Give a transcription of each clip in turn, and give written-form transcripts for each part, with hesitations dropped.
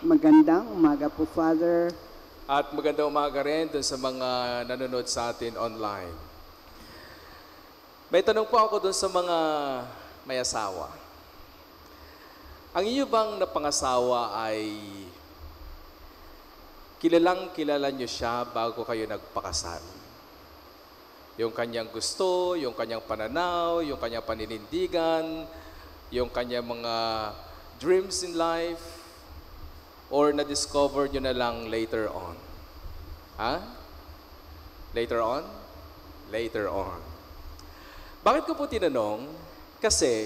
Magandang umaga po, Father. At magandang umaga rin dun sa mga nanonood sa atin online. May tanong po ako dun sa mga may asawa. Ang inyo bang napangasawa ay kilalang kilala nyo siya bago kayo nagpakasal? Yung kanyang gusto, yung kanyang pananaw, yung kanyang paninindigan, yung kanyang mga dreams in life, or na-discover nyo na lang later on? Ha? Later on? Later on. Bakit ko po tinanong? Kasi,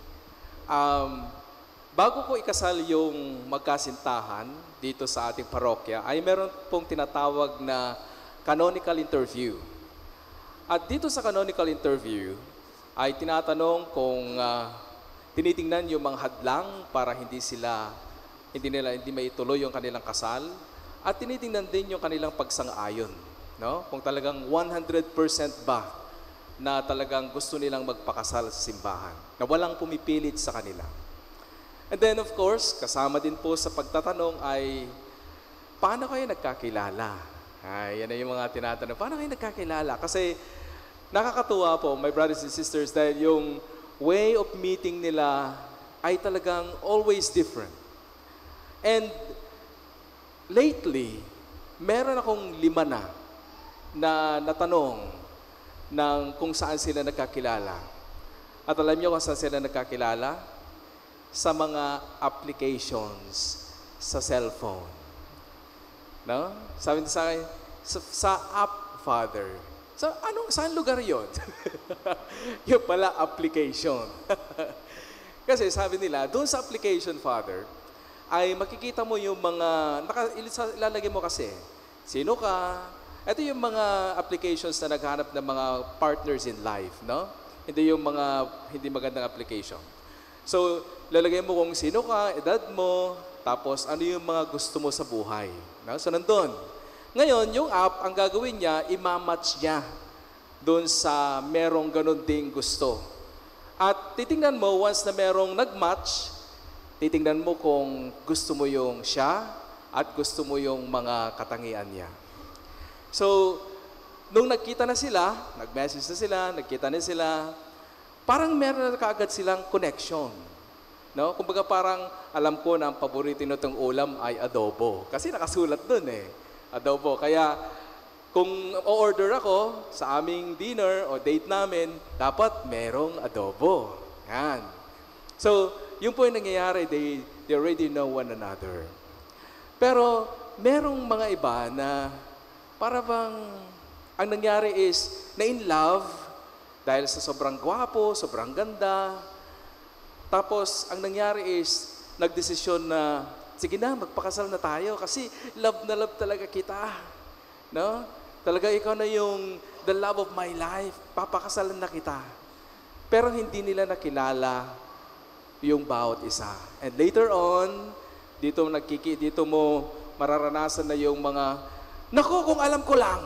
bago ko ikasal yung magkasintahan dito sa ating parokya, ay meron pong tinatawag na canonical interview. At dito sa canonical interview, ay tinatanong kung tinitingnan yung mga hadlang para hindi maituloy yung kanilang kasal, at tinitingnan din yung kanilang pagsang-ayon, no? Kung talagang 100% ba na talagang gusto nilang magpakasal sa simbahan, na walang pumipilit sa kanila. And then of course, kasama din po sa pagtatanong ay, paano kayo nagkakilala? Ay, yan na yung mga tinatanong. Paano kayo nagkakilala? Kasi nakakatuwa po, my brothers and sisters, dahil yung way of meeting nila ay talagang always different. And lately, meron akong 5 na natanong ng kung saan sila nagkakilala. At alam niyo kung saan sila nagkakilala? Sa mga applications sa cellphone. No? Sabi niya sa akin, sa app, Father. Saan lugar yon? Yung pala application. Kasi sabi nila, doon sa application, Father, ay makikita mo yung mga, ilalagay mo kasi, sino ka? Ito yung mga applications na naghahanap ng mga partners in life, no? Hindi yung mga hindi magandang application. So, lalagay mo kung sino ka, edad mo, tapos ano yung mga gusto mo sa buhay. No? So, nandun. Ngayon, yung app, ang gagawin niya, imamatch niya doon sa merong ganun ding gusto. At titingnan mo, once na merong nag-match, titingnan mo kung gusto mo yung siya at gusto mo yung mga katangian niya. So, nung nagkita na sila, nag-message na sila, nagkita na sila, parang meron na kaagad silang connection. No? Kumbaga parang alam ko na ang paborito nitong ulam ay adobo. Kasi nakasulat dun adobo. Kaya kung o-order ako sa aming dinner o date namin, dapat merong adobo. Yan. So, yung po yung nangyayari, they already know one another. Pero, merong mga iba na para bang ang nangyari is na in love dahil sa sobrang gwapo, sobrang ganda. Tapos, ang nangyari is nagdesisyon na, sige na, magpakasal na tayo kasi love na love talaga kita. No? Talaga ikaw na yung the love of my life. Papakasalan na kita. Pero hindi nila nakilala yung bawat isa. And later on, dito mo mararanasan na yung mga, naku, kung alam ko lang.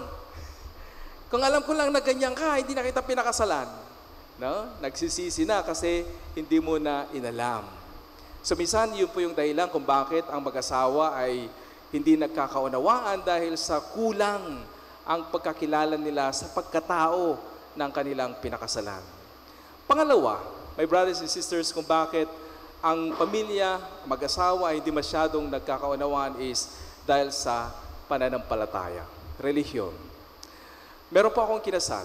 Kung alam ko lang na ganyan ka, hindi na kita pinakasalan. No? Nagsisisi na kasi hindi mo na inalam. So minsan, yun po yung dahilan kung bakit ang mag-asawa ay hindi nagkakaunawaan dahil sa kulang ang pagkakilala nila sa pagkatao ng kanilang pinakasalan. Pangalawa, my brothers and sisters, kung bakit ang pamilya, mag-asawa ay hindi masyadong nagkakaunawaan is dahil sa pananampalataya, relihiyon. Meron po akong kinasal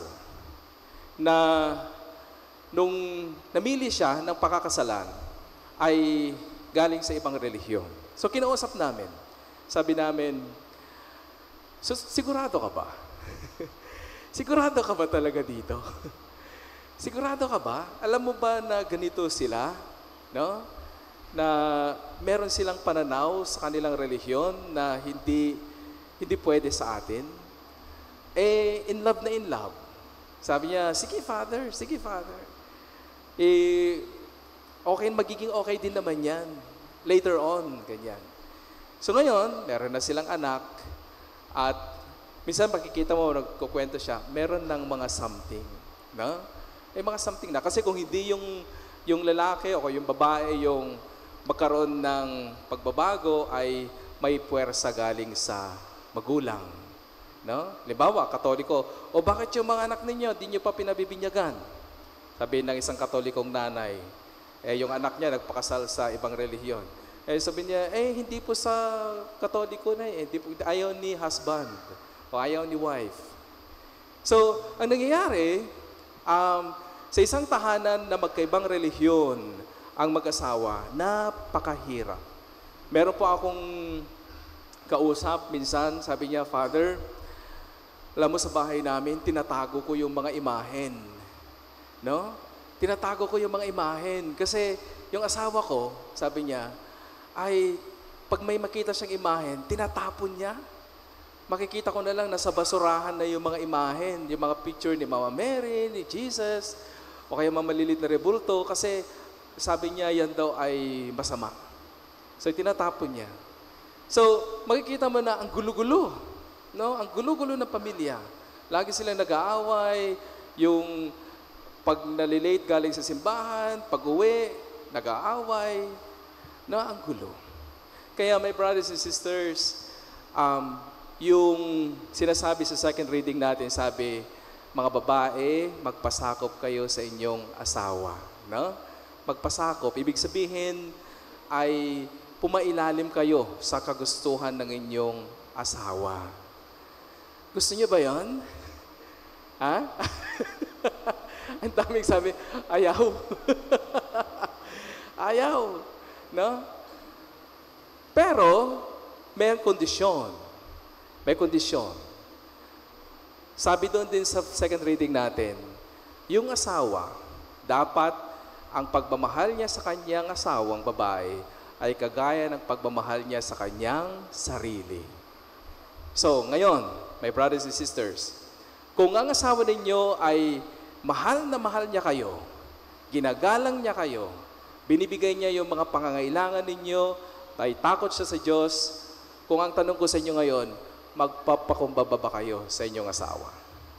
na nung namili siya ng pakakasalan ay galing sa ibang relihiyon. So kinausap namin. Sabi namin, so, sigurado ka ba? Sigurado ka ba talaga dito? Sigurado ka ba? Alam mo ba na ganito sila? No? Na meron silang pananaw sa kanilang relihiyon na hindi pwede sa atin? In love na in love. Sabi niya, sige Father. Magiging okay din naman yan. Later on, ganyan. So ngayon, meron na silang anak at minsan makikita mo, nagkukwento siya, meron ng mga something. No? Mga something na. Kasi kung hindi yung lalaki o yung babae yung magkaroon ng pagbabago ay may puwersa galing sa magulang. No? Halimbawa, Katoliko, o bakit yung mga anak ninyo, di nyo pa pinabibinyagan? Sabi ng isang Katolikong nanay, yung anak niya nagpakasal sa ibang relihiyon. Sabi niya, hindi po sa Katoliko na hindi po, ayaw ni husband o ayaw ni wife. So, ang nangyayari, sa isang tahanan na magkaibang relihiyon ang mag-asawa, napakahirap. Meron po akong kausap minsan, sabi niya, Father, alam mo sa bahay namin, tinatago ko yung mga imahen. No? Tinatago ko yung mga imahen. Kasi yung asawa ko, sabi niya, ay pag may makita siyang imahen, tinatapon niya. Makikita ko na lang nasa basurahan na yung mga imahen, yung mga picture ni Mama Mary, ni Jesus, o kaya mga malilit na rebulto, kasi sabi niya yan daw ay masama. So tinatapon niya. So makikita mo na ang gulo-gulo. No? Ang gulo-gulo ng pamilya. Lagi silang nag-aaway, yung pag nalilate galing sa simbahan, pag-uwi, nag-aaway, na ang gulo. Kaya my brothers and sisters, yung sinasabi sa second reading natin, sabi, mga babae, magpasakop kayo sa inyong asawa. No? Magpasakop, ibig sabihin ay pumailalim kayo sa kagustuhan ng inyong asawa. Gusto niyo ba yon? Ha? Ang daming sabi, ayaw. Ayaw. No? Pero, may kondisyon. May kondisyon. Sabi doon din sa second reading natin, yung asawa, dapat ang pagmamahal niya sa kanyang asawang babae ay kagaya ng pagmamahal niya sa kanyang sarili. So, ngayon, my brothers and sisters, kung ang asawa ninyo ay mahal na mahal niya kayo, ginagalang niya kayo, binibigay niya yung mga pangangailangan ninyo, ay takot siya sa Diyos, kung ang tanong ko sa inyo ngayon, magpapakumbaba ba kayo sa inyong asawa?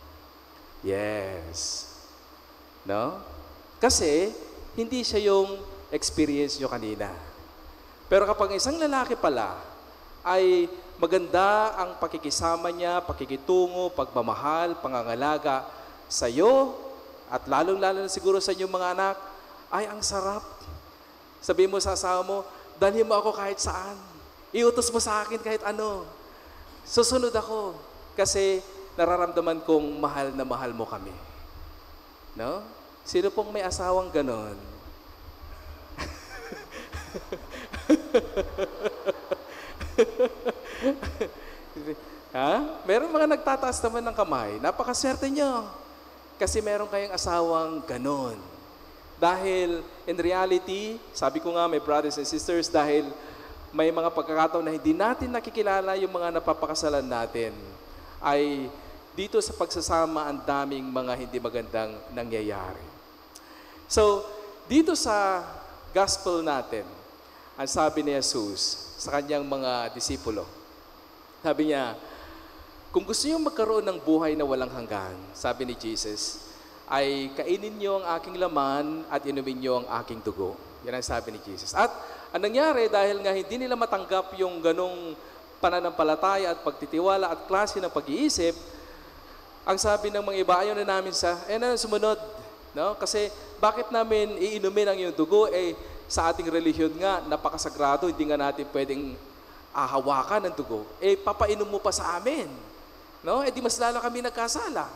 Yes. No? Kasi, hindi siya yung experience nyo kanina. Pero kapag isang lalaki pala, ay maganda ang pakikisama niya, pakikitungo, pagmamahal, pangangalaga sa iyo, at lalong-lalo na siguro sa inyong mga anak, ay ang sarap. Sabihin mo sa asawa mo, dalhin mo ako kahit saan. Iutos mo sa akin kahit ano. Susunod ako kasi nararamdaman kong mahal na mahal mo kami. No? Sino pong may asawang ganon? Ha? Meron mga nagtataas naman ng kamay. Napakaswerte nyo. Kasi meron kayong asawang ganon. Dahil in reality, sabi ko nga my brothers and sisters, dahil may mga pagkakataon na hindi natin nakikilala yung mga napapakasalan natin, ay dito sa pagsasama ang daming mga hindi magandang nangyayari. So, dito sa gospel natin, ang sabi ni Jesus sa kanyang mga disipulo, sabi niya, kung gusto niyo magkaroon ng buhay na walang hanggan, sabi ni Jesus, ay kainin niyo ang aking laman at inumin niyo ang aking dugo. Yan ang sabi ni Jesus. At ang nangyari, dahil nga hindi nila matanggap yung ganong pananampalataya at pagtitiwala at klase ng pag-iisip, ang sabi ng mga iba, ayaw na namin sumunod. No? Kasi bakit namin iinumin ang iyong dugo? Sa ating relihiyon nga, napakasagrado, hindi nga natin pwedeng hawakan ng dugo. Papainom mo pa sa amin. No? Di mas lalo kami nagkasala.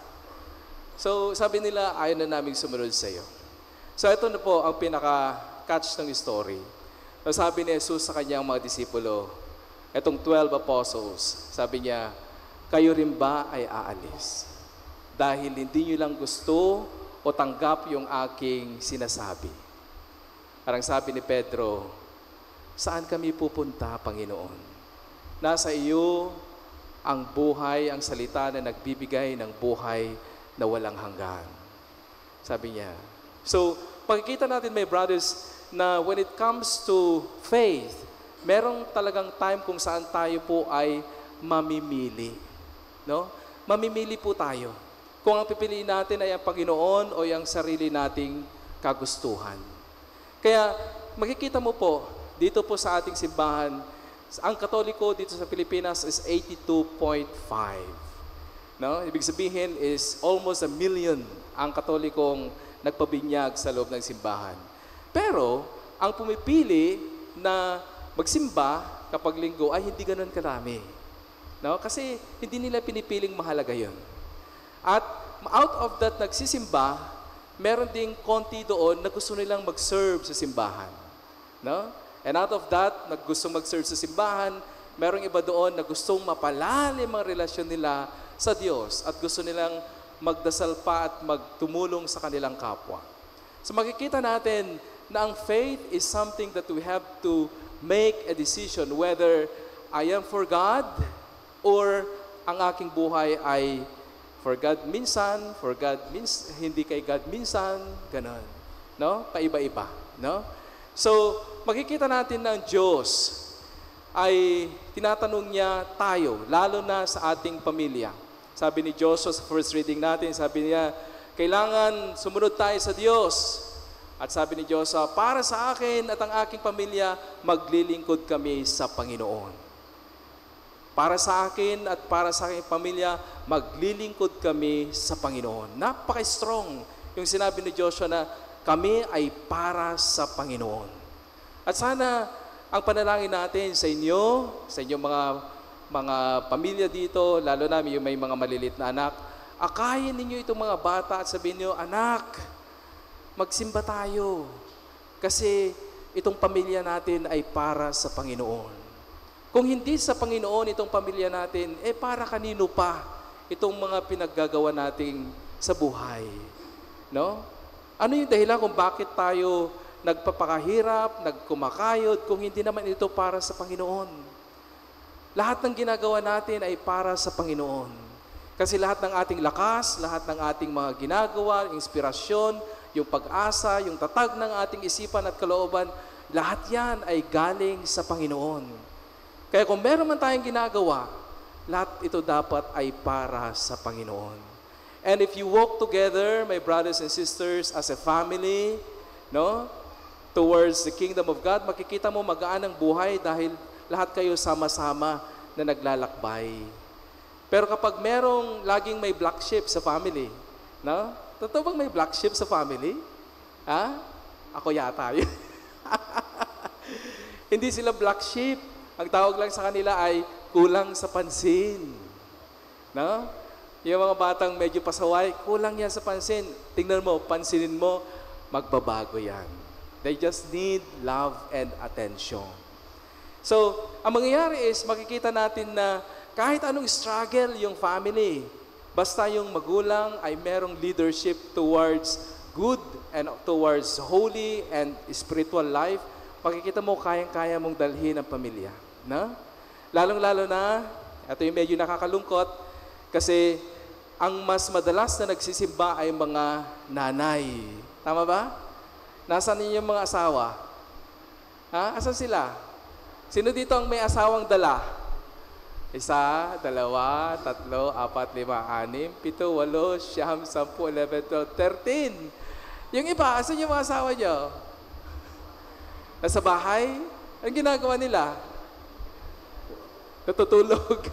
So, sabi nila, ayaw na namin sumunod sa iyo. So, ito na po ang pinaka-catch ng story. So, sabi ni Jesus sa kanyang mga disipulo, itong 12 apostles, sabi niya, kayo rin ba ay aalis? Dahil hindi nyo lang gusto o tanggap yung aking sinasabi. Parang sabi ni Pedro, saan kami pupunta, Panginoon? Nasa iyo ang buhay, ang salita na nagbibigay ng buhay na walang hanggan. Sabi niya. So, pagkikita natin, my brothers, na when it comes to faith, merong talagang time kung saan tayo po ay mamimili. No? Mamimili po tayo. Kung ang pipiliin natin ay ang Panginoon o ang sarili nating kagustuhan. Kaya, makikita mo po, dito po sa ating simbahan, ang Katoliko dito sa Pilipinas is 82.5. No? Ibig sabihin is almost 1 million ang Katolikong nagpabinyag sa loob ng simbahan. Pero, ang pumipili na magsimba kapag linggo ay hindi ganoon karami. No? Kasi hindi nila pinipiling mahalaga yun. At out of that nagsisimba, meron ding konti doon na gusto nilang mag-serve sa simbahan. No? And out of that, gustong mag-serve sa simbahan, merong iba doon na gustong mapalalim ang relasyon nila sa Diyos at gusto nilang magdasal pa at magtumulong sa kanilang kapwa. So makikita natin na ang faith is something that we have to make a decision whether I am for God or ang aking buhay ay for God minsan, hindi kay God minsan, ganon. No? Paiba-iba. No? So, makikita natin na ang Diyos ay tinatanong niya tayo, lalo na sa ating pamilya. Sabi ni Joshua sa first reading natin, sabi niya, kailangan sumunod tayo sa Diyos. At sabi ni Joshua, para sa akin at ang aking pamilya, maglilingkod kami sa Panginoon. Para sa akin at para sa aking pamilya, maglilingkod kami sa Panginoon. Napaka-strong yung sinabi ni Joshua na kami ay para sa Panginoon. At sana ang panalangin natin sa inyo, sa inyong mga pamilya dito, lalo na yung may mga malilit na anak, akayin ninyo itong mga bata at sabihin niyo, anak, magsimba tayo. Kasi itong pamilya natin ay para sa Panginoon. Kung hindi sa Panginoon itong pamilya natin, para kanino pa itong mga pinaggagawa nating sa buhay? No? Ano yung dahilan kung bakit tayo nagpapakahirap, nagkumakayod, kung hindi naman ito para sa Panginoon? Lahat ng ginagawa natin ay para sa Panginoon. Kasi lahat ng ating lakas, lahat ng ating mga ginagawa, inspirasyon, yung pag-asa, yung tatag ng ating isipan at kalooban, lahat yan ay galing sa Panginoon. Kaya kung meron man tayong ginagawa, lahat ito dapat ay para sa Panginoon. And if you walk together, my brothers and sisters, as a family, no, towards the kingdom of God, makikita mo magaan ang buhay dahil lahat kayo sama-sama na naglalakbay. Pero kapag merong laging may black sheep sa family, no? Totoo bang may black sheep sa family? Ha? Ako yata yun. Hindi sila black sheep. Ang tawag lang sa kanila ay kulang sa pansin. No? Yung mga batang medyo pasaway, kulang yan sa pansin. Tingnan mo, pansinin mo, magbabago yan. They just need love and attention. So, ang mangyayari is, makikita natin na kahit anong struggle yung family, basta yung magulang ay merong leadership towards good and towards holy and spiritual life, makikita mo kayang-kaya mong dalhin ang pamilya. No? Lalong-lalo na, ito yung medyo nakakalungkot, kasi ang mas madalas na nagsisimba ay mga nanay. Tama ba? Nasaan niyo yung mga asawa? Ha? Asan sila? Sino dito ang may asawang dala? 1, 2, 3, 4, 5, 6, 7, 8, 9, 10, 11, 12, 13. Yung iba, asan yung mga asawa niyo? Nasa bahay? Anong ginagawa nila? Natutulog.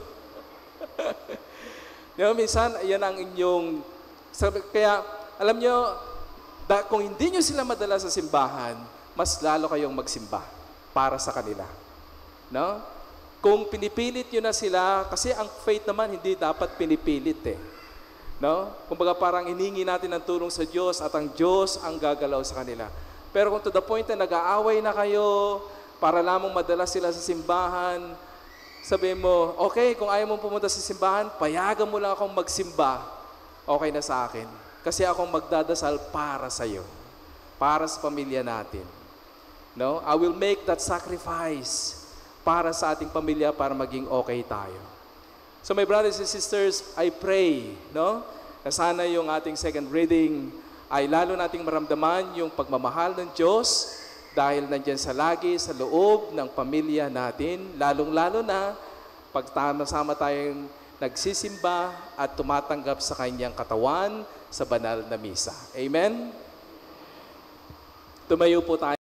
Minsan, yan ang inyong... Kaya, alam nyo, kung hindi nyo sila madala sa simbahan, mas lalo kayong magsimba para sa kanila. No? Kung pinipilit nyo na sila, kasi ang faith naman hindi dapat pinipilit eh. No? Kumbaga parang hiningi natin ng tulong sa Diyos at ang Diyos ang gagalaw sa kanila. Pero kung to the point na nag-aaway na kayo para lamang madala sila sa simbahan, sabihin mo, okay, kung ayaw mong pumunta sa simbahan, payagan mo lang akong magsimba, okay na sa akin. Kasi akong magdadasal para sa iyo, para sa pamilya natin. No? I will make that sacrifice para sa ating pamilya para maging okay tayo. So my brothers and sisters, I pray, no, na sana yung ating second reading ay lalo nating maramdaman yung pagmamahal ng Diyos dahil nandyan sa lagi sa loob ng pamilya natin, lalong-lalo na pag sama tayong nagsisimba at tumatanggap sa kanyang katawan sa banal na misa. Amen? Tumayo po tayo.